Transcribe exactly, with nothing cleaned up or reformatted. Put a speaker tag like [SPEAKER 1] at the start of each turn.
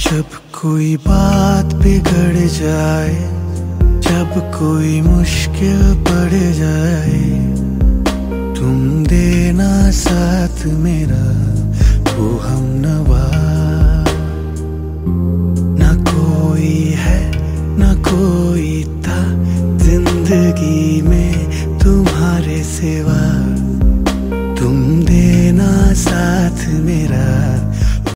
[SPEAKER 1] जब कोई बात बिगड़ जाए, जब कोई मुश्किल पड़ जाए, तुम देना साथ मेरा वो हमनवा। ना कोई है ना कोई था जिंदगी में तुम्हारे सिवा, तुम देना साथ मेरा